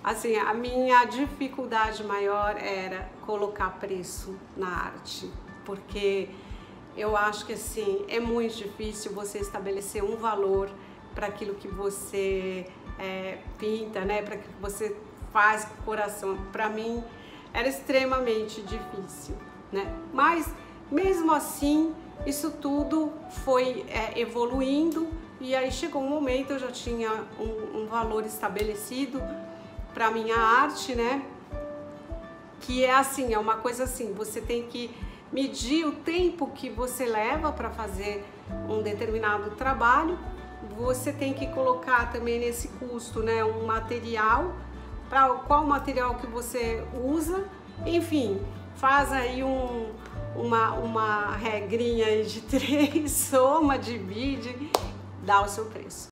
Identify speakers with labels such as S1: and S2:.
S1: Assim, a minha dificuldade maior era colocar preço na arte, porque eu acho que assim, é muito difícil você estabelecer um valor para aquilo que você pinta, né? Para aquilo que você faz com o coração. Para mim era extremamente difícil, né? Mas mesmo assim, isso tudo foi evoluindo e aí chegou um momento, eu já tinha um valor estabelecido para minha arte, né? Que é assim, é uma coisa assim, você tem que medir o tempo que você leva para fazer um determinado trabalho, você tem que colocar também nesse custo, né, um material, para qual material que você usa, enfim, faz aí uma regrinha aí de 3, soma, divide, dá o seu preço.